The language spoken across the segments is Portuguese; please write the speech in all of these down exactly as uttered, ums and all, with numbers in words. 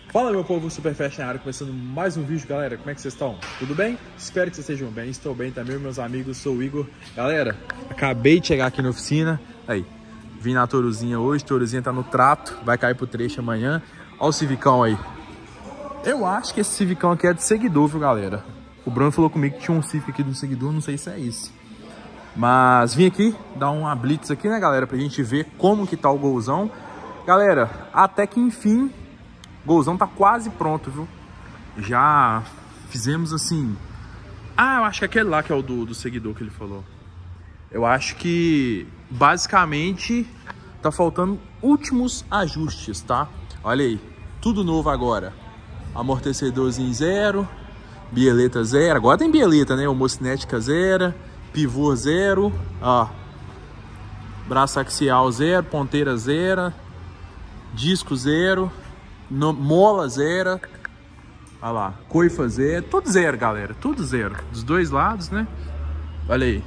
Fala meu povo super fast na área, começando mais um vídeo, galera. Como é que vocês estão? Tudo bem? Espero que vocês estejam bem. Estou bem também, meus amigos. Sou o Igor. Galera, acabei de chegar aqui na oficina. Aí, vim na Toruzinha hoje. Toruzinha tá no trato, vai cair pro trecho amanhã. Olha o Civicão aí. Eu acho que esse Civicão aqui é de seguidor, viu, galera? O Bruno falou comigo que tinha um Civic aqui do seguidor, não sei se é isso. Mas vim aqui dar uma blitz aqui, né, galera? Pra gente ver como que tá o golzão. Galera, até que enfim... O golzão tá quase pronto, viu? Já fizemos assim... Ah, eu acho que é aquele lá que é o do, do seguidor que ele falou. Eu acho que, basicamente, tá faltando últimos ajustes, tá? Olha aí, tudo novo agora. Amortecedorzinho zero, bieleta zero. Agora tem bieleta, né? Homocinética zero, pivô zero, ó. Braço axial zero, ponteira zero, disco zero... No, mola zero, olha lá, coifa zero, tudo zero, galera, tudo zero, dos dois lados, né? Olha aí.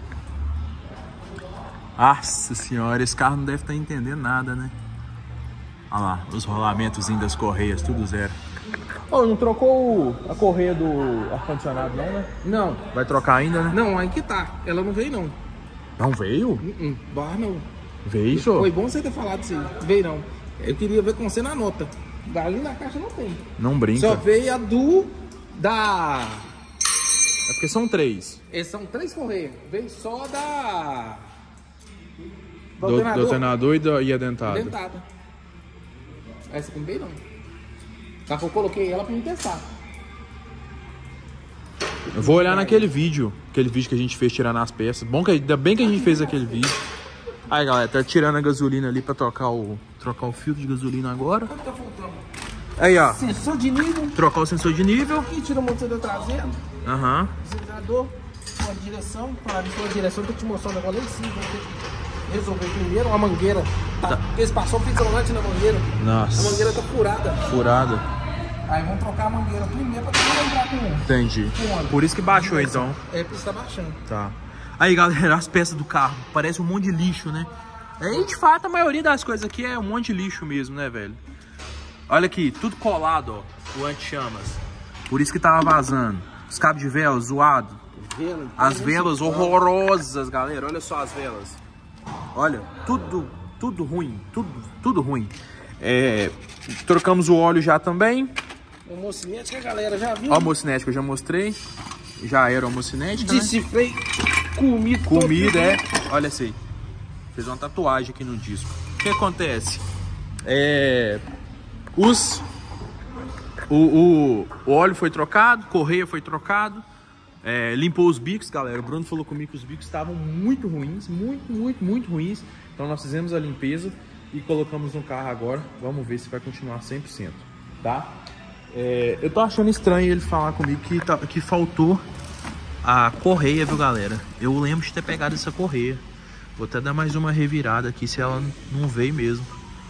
Nossa senhora, esse carro não deve estar entendendo nada, né? Olha lá, os rolamentos das correias, tudo zero. Oh, não trocou a correia do ar-condicionado não, né? Não. Vai trocar ainda, né? Não, aí que tá, ela não veio não. Não veio? Uh -uh. Bar não. Veio, senhor? Foi bom você ter falado isso aí, veio não. Eu queria ver com você na nota. Ali na caixa não tem. Não brinca. Só veio a do... Da... É porque são três. Esses são três correias. Veio só da... Do, do alternador e, do, e a dentada. Dentada. Essa aqui não veio não. Só que eu coloquei ela pra me testar. Eu vou olhar naquele vídeo. Aquele vídeo que a gente fez tirando as peças. Bom que, ainda bem que a gente fez aquele vídeo. Aí, galera, tá tirando a gasolina ali pra trocar o, trocar o filtro de gasolina agora. Quanto tá faltando? Aí, ó. Sensor de nível. Trocar o sensor de nível. Aqui tira o amortecedor traseiro. Aham. Uhum. Acelerador. Uma direção. Para a direção, tô te mostrando agora lá em cima. Vou ter que resolver primeiro. Uma mangueira. Tá. Tá. Eles passou um isolante na mangueira. Nossa. A mangueira tá furada. Furada. Aí vamos trocar a mangueira primeiro pra não entrar com... Entendi. Com por isso que baixou, então. É, por isso tá baixando. Tá. Aí, galera, as peças do carro. Parece um monte de lixo, né? E de fato, a maioria das coisas aqui é um monte de lixo mesmo, né, velho? Olha aqui, tudo colado, ó, o anti-chamas. Por isso que tava vazando. Os cabos de vela zoado. Vela, as velas horrorosas, galera. Olha só as velas. Olha, tudo, tudo ruim, tudo, tudo ruim. É, trocamos o óleo já também. Homocinética, galera, já viu? Ó, a homocinética eu já mostrei. Já era homocinética, Decifrei, né? Comida. Comida, é. Olha essa aí. Fez uma tatuagem aqui no disco. O que acontece? É, os, o, o, o óleo foi trocado, correia foi trocado, é, limpou os bicos, galera. O Bruno falou comigo que os bicos estavam muito ruins, muito, muito, muito ruins. Então nós fizemos a limpeza e colocamos no carro agora. Vamos ver se vai continuar cem por cento, tá? É, eu tô achando estranho ele falar comigo que, tá, que faltou a correia, viu, galera? Eu lembro de ter pegado essa correia. Vou até dar mais uma revirada aqui se ela não veio mesmo.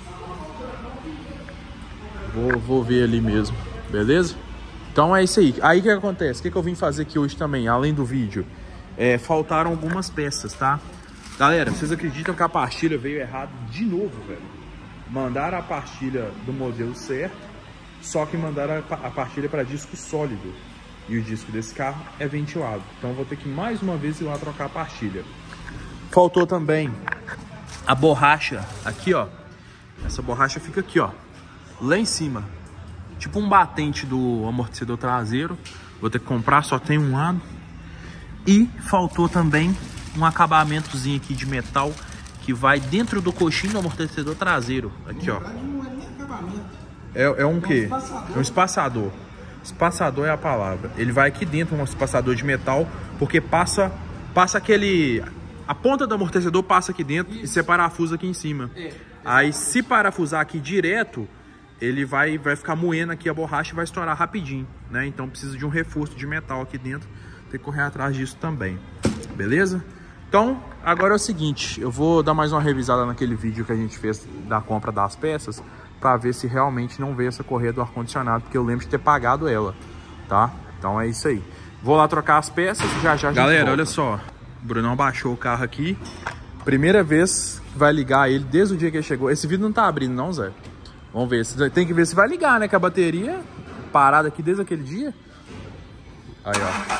Vou, vou ver ali mesmo, beleza? Então é isso aí. Aí o que acontece? O que, que eu vim fazer aqui hoje também, além do vídeo? É, faltaram algumas peças, tá? Galera, vocês acreditam que a pastilha veio errado de novo, velho? Mandaram a pastilha do modelo certo, só que mandaram a, a pastilha para disco sólido. E o disco desse carro é ventilado. Então eu vou ter que mais uma vez ir lá trocar a pastilha. Faltou também a borracha aqui, ó. Essa borracha fica aqui, ó, lá em cima. Tipo um batente do amortecedor traseiro. Vou ter que comprar, só tem um lado. E faltou também um acabamentozinho aqui de metal que vai dentro do coxinho do amortecedor traseiro. Aqui, ó. É, é um quê? É um espaçador. Espaçador é a palavra. Ele vai aqui dentro, um espaçador de metal, porque passa, passa aquele... A ponta do amortecedor passa aqui dentro. Isso. E você parafusa aqui em cima. É. Aí se parafusar aqui direto, ele vai, vai ficar moendo aqui a borracha e vai estourar rapidinho, né? Então precisa de um reforço de metal aqui dentro. Tem que correr atrás disso também. Beleza? Então, agora é o seguinte. Eu vou dar mais uma revisada naquele vídeo que a gente fez da compra das peças, para ver se realmente não veio essa correia do ar-condicionado, porque eu lembro de ter pagado ela, tá? Então é isso aí. Vou lá trocar as peças e já já a gente Galera, volta. Olha só. O Brunão baixou o carro aqui. Primeira vez que vai ligar ele desde o dia que ele chegou. Esse vidro não tá abrindo não, Zé? Vamos ver. Se, tem que ver se vai ligar, né? Que a bateria parada aqui desde aquele dia. Aí,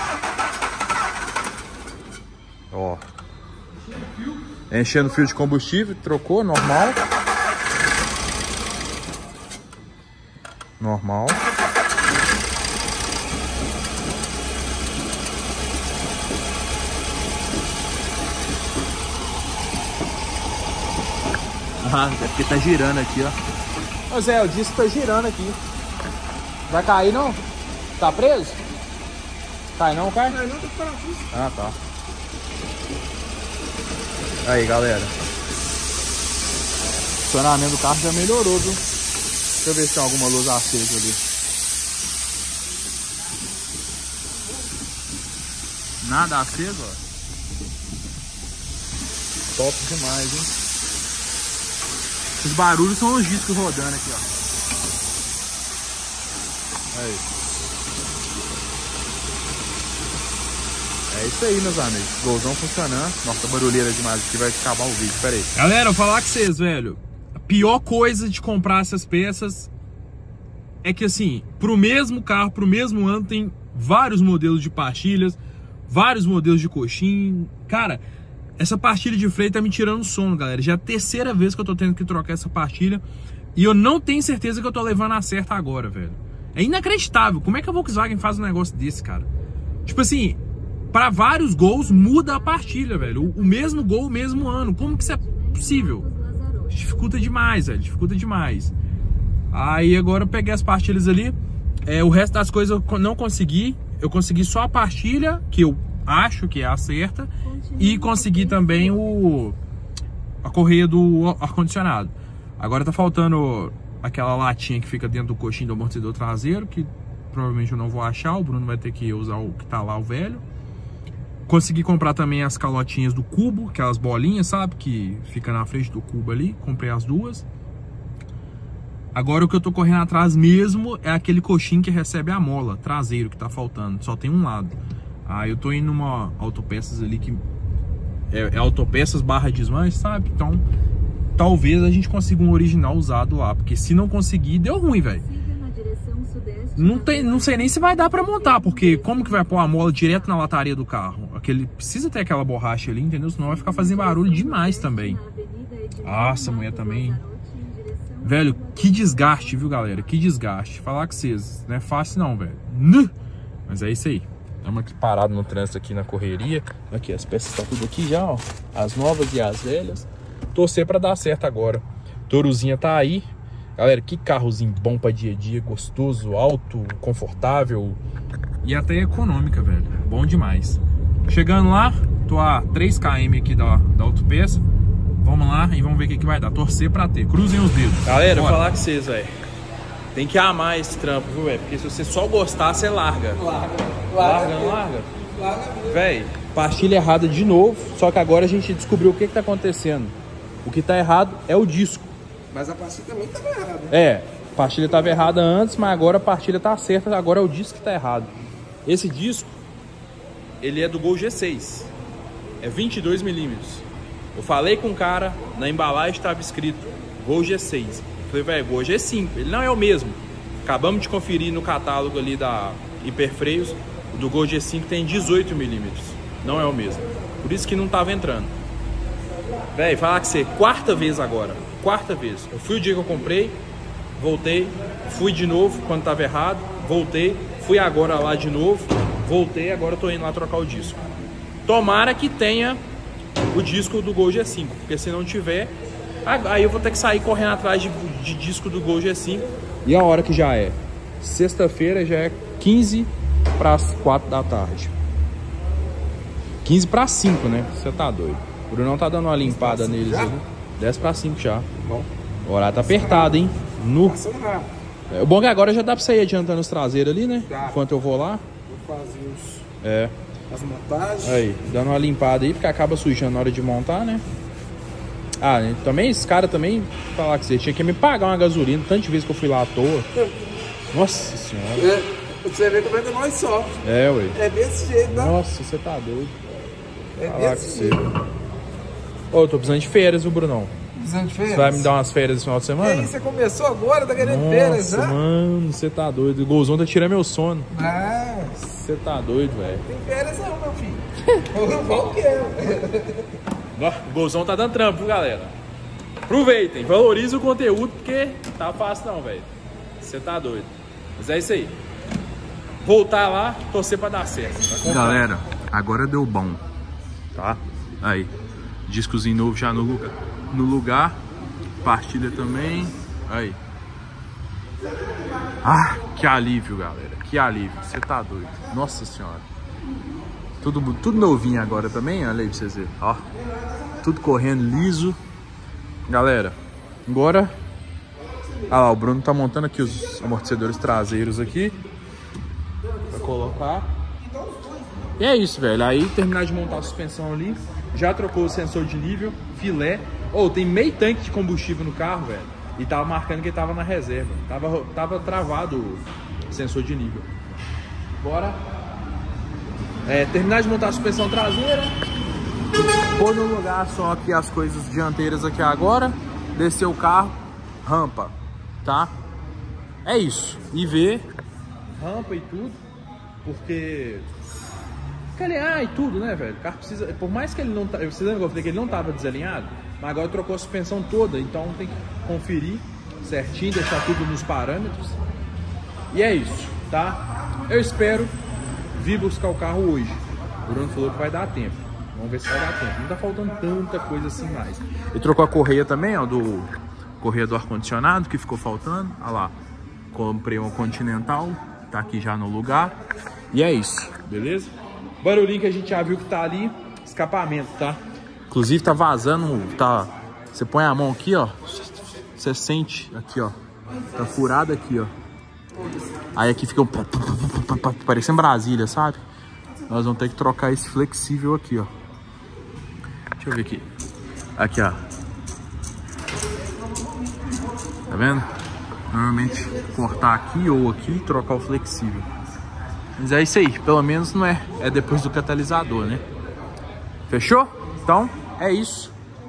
ó. Ó. Enchendo o fio de combustível. Trocou, normal. Normal. Ah, é porque tá girando aqui, ó. Ô Zé, o disco tá girando aqui. Vai cair não? Tá preso? Cai não, cai? Cai não, tá parafuso. Ah, tá. Aí, galera. O funcionamento do carro já melhorou, viu? Deixa eu ver se tem alguma luz acesa ali. Nada aceso, ó. Top demais, hein? Os barulhos são os discos rodando aqui, ó. Aí. É isso aí, meus amigos. Golzão funcionando. Nossa, barulheira demais aqui, vai acabar o vídeo. Pera aí. Galera, eu vou falar com vocês, velho. A pior coisa de comprar essas peças é que, assim, pro mesmo carro, pro mesmo ano, tem vários modelos de pastilhas, vários modelos de coxinha. Cara, essa pastilha de freio tá me tirando sono, galera. Já é a terceira vez que eu tô tendo que trocar essa pastilha. E eu não tenho certeza que eu tô levando a certa agora, velho. É inacreditável. Como é que a Volkswagen faz um negócio desse, cara? Tipo assim, para vários Gols muda a pastilha, velho. O, o mesmo Gol, o mesmo ano. Como que isso é possível? Dificulta demais, velho. Dificulta demais. Aí agora eu peguei as pastilhas ali. É, o resto das coisas eu não consegui. Eu consegui só a pastilha, que eu acho que é a certa. E consegui também o a correia do ar-condicionado. Agora tá faltando aquela latinha que fica dentro do coxinho do amortecedor traseiro, que provavelmente eu não vou achar. O Bruno vai ter que usar o que tá lá, o velho. Consegui comprar também as calotinhas do cubo, aquelas bolinhas, sabe? Que fica na frente do cubo ali. Comprei as duas. Agora o que eu tô correndo atrás mesmo é aquele coxinho que recebe a mola traseiro, que tá faltando. Só tem um lado. Aí eu tô indo numa autopeças ali que é, é autopeças barra desmanche, sabe? Então talvez a gente consiga um original usado lá, porque se não conseguir, deu ruim, velho. Não tem, não sei nem se vai dar pra montar, porque como que vai pôr a mola direto na lataria do carro? Aquele, precisa ter aquela borracha ali, entendeu? Senão vai ficar fazendo barulho demais também. Nossa, a mulher também. Velho, que desgaste, viu, galera? Que desgaste. Falar com vocês, não é fácil não, velho. Mas é isso aí. Estamos aqui parados no trânsito, aqui na correria. Aqui, as peças estão tudo aqui já, ó. As novas e as velhas. Torcer pra dar certo agora. Touruzinha tá aí. Galera, que carrozinho bom pra dia a dia. Gostoso, alto, confortável. E até econômica, velho. Bom demais. Chegando lá, tô a três quilômetros aqui da, da autopeça. Vamos lá e vamos ver o que, que vai dar. Torcer pra ter. Cruzem os dedos. Galera, eu vou falar com vocês, velho. Tem que amar esse trampo, viu, velho? Porque se você só gostar, você larga. Larga. Larga, não larga? Larga. Velho, pastilha errada de novo. Só que agora a gente descobriu o que, que tá acontecendo. O que tá errado é o disco. Mas a pastilha também tava errada. É, a pastilha tava errada antes, mas agora a pastilha tá certa. Agora é o disco que tá errado. Esse disco, ele é do Gol G seis. É vinte e dois milímetros. Eu falei com o cara, na embalagem estava escrito Gol G seis. Eu falei, velho, Gol G cinco. Ele não é o mesmo. Acabamos de conferir no catálogo ali da Hiperfreios. O do Gol G cinco tem dezoito milímetros. Não é o mesmo. Por isso que não tava entrando. Velho, falar que você, quarta vez agora. Quarta vez. Eu fui o dia que eu comprei, voltei, fui de novo quando tava errado, voltei, fui agora lá de novo, voltei, agora eu tô indo lá trocar o disco. Tomara que tenha o disco do Gol G cinco, porque se não tiver, aí eu vou ter que sair correndo atrás de, de disco do Gol G cinco. E a hora que já é? Sexta-feira já é quinze para as quatro da tarde. quinze para cinco, né? Você tá doido. O Brunão tá dando uma limpada neles ali. dez para cinco já. Bom. O horário tá apertado, hein? No. É, o bom é que agora já dá pra sair adiantando os traseiros ali, né? Dá. Enquanto eu vou lá. Vou fazer os... É. as montagens. Aí, dando uma limpada aí, porque acaba sujando na hora de montar, né? Ah, né? Também, esse cara também, falar que você tinha que me pagar uma gasolina, tantas vezes que eu fui lá à toa. Nossa senhora. É, você vê como é que nós sofremos. É, ué. É desse jeito, né? Nossa, você tá doido. É falar desse jeito. Ô, eu tô precisando de férias, viu, Brunão? Precisando de férias? Você vai me dar umas férias no final de semana? E aí, você começou agora, tá querendo Nossa, férias já? mano, você tá doido. O Golzão tá tirando meu sono. Ah, Você tá doido, velho. tem férias não, meu filho. Eu não vou quero. O Golzão tá dando trampo, viu, galera? Aproveitem, valorizem o conteúdo, porque tá fácil não, velho. Você tá doido. Mas é isso aí. Voltar lá, torcer pra dar certo. Galera, agora deu bom, tá? Aí, discozinho novo já no lugar. No lugar, partilha também. Aí. Ah, que alívio, galera. Que alívio. Você tá doido. Nossa senhora. Tudo, tudo novinho agora também, olha aí pra vocês verem. Ó, tudo correndo liso. Galera, agora... Ah lá, o Bruno tá montando aqui os amortecedores traseiros aqui. Pra colocar. E é isso, velho. Aí terminar de montar a suspensão ali. Já trocou o sensor de nível, filé. Ou oh, tem meio tanque de combustível no carro, velho. E tava marcando que ele tava na reserva. Tava, tava travado o sensor de nível. Bora. É, terminar de montar a suspensão traseira. Pôr no lugar só aqui as coisas dianteiras aqui agora. Descer o carro. Rampa. Tá? É isso. E ver rampa e tudo. Porque... Calinhar e tudo, né, velho? O carro precisa... Por mais que ele não... Você lembra que eu falei que ele não tava desalinhado? Mas agora trocou a suspensão toda. Então tem que conferir certinho, deixar tudo nos parâmetros. E é isso, tá? Eu espero vir buscar o carro hoje. O Bruno falou que vai dar tempo. Vamos ver se vai dar tempo. Não tá faltando tanta coisa assim mais. Ele trocou a correia também, ó, do... Correia do ar-condicionado, que ficou faltando. Olha lá. Comprei uma Continental. Tá aqui já no lugar. E é isso, beleza? Barulhinho que a gente já viu que tá ali. Escapamento, tá? Inclusive tá vazando, tá... Você põe a mão aqui, ó. Você sente aqui, ó. Tá furado aqui, ó. Aí aqui fica um... Parecendo Brasília, sabe? Nós vamos ter que trocar esse flexível aqui, ó. Deixa eu ver aqui. Aqui, ó. Tá vendo? Normalmente cortar aqui ou aqui e trocar o flexível. Mas é isso aí. Pelo menos não é. É depois do catalisador, né? Fechou? Então, é isso.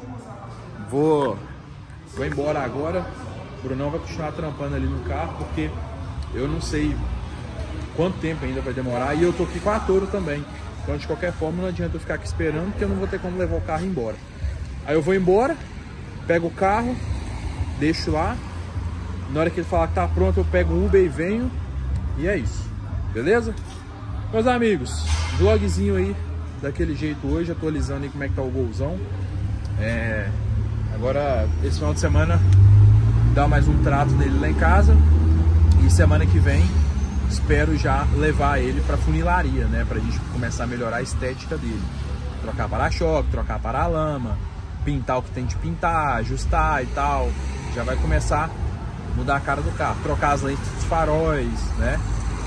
Vou, vou embora agora. O Brunão vai continuar trampando ali no carro, porque eu não sei quanto tempo ainda vai demorar. E eu tô aqui com a Toro também. Então, de qualquer forma, não adianta eu ficar aqui esperando, porque eu não vou ter como levar o carro embora. Aí eu vou embora, pego o carro, deixo lá. Na hora que ele falar que tá pronto, eu pego o Uber e venho. E é isso. Beleza? Meus amigos, vlogzinho aí daquele jeito hoje, atualizando aí como é que tá o Golzão. É, agora, esse final de semana, dá mais um trato dele lá em casa. E semana que vem, espero já levar ele pra funilaria, né? Pra gente começar a melhorar a estética dele. Trocar para-choque, trocar para-lama, pintar o que tem de pintar, ajustar e tal. Já vai começar a mudar a cara do carro. Trocar as lentes dos faróis, né?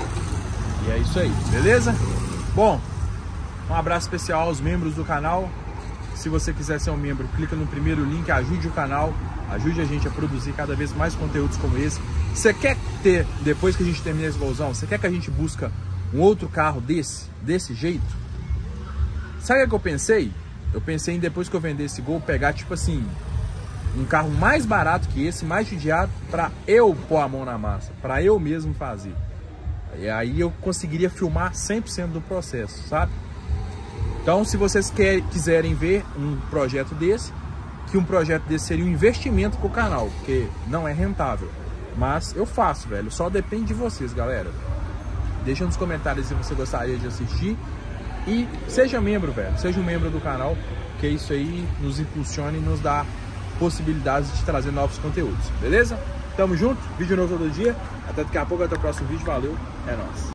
E é isso aí, beleza? Bom, um abraço especial aos membros do canal. Se você quiser ser um membro, clica no primeiro link, ajude o canal, ajude a gente a produzir cada vez mais conteúdos como esse. Você quer ter, depois que a gente terminar esse Golzão, você quer que a gente busque um outro carro desse, desse jeito? Sabe o que eu pensei? Eu pensei em, depois que eu vender esse Gol, pegar tipo assim, um carro mais barato que esse, mais judiado, pra eu pôr a mão na massa, pra eu mesmo fazer. E aí eu conseguiria filmar cem por cento do processo, sabe? Então, se vocês quer, quiserem ver um projeto desse, que um projeto desse seria um investimento pro canal, porque não é rentável. Mas eu faço, velho. Só depende de vocês, galera. Deixa nos comentários se você gostaria de assistir. E seja membro, velho. Seja um membro do canal, que isso aí nos impulsiona e nos dá possibilidades de trazer novos conteúdos. Beleza? Tamo junto. Vídeo novo todo dia. Até daqui a pouco, até o próximo vídeo. Valeu. É nóis.